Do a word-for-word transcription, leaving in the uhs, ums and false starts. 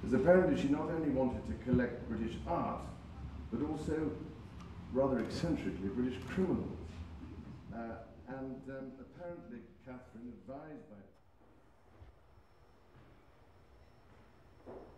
Because apparently she not only wanted to collect British art, but also, rather eccentrically, British criminals. Uh, and um, apparently Catherine, advised by